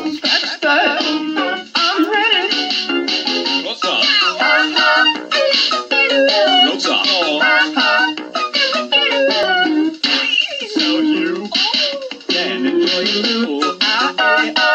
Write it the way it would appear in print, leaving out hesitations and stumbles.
Scratch that. I'm ready. What's up? What's up? So you can enjoy the little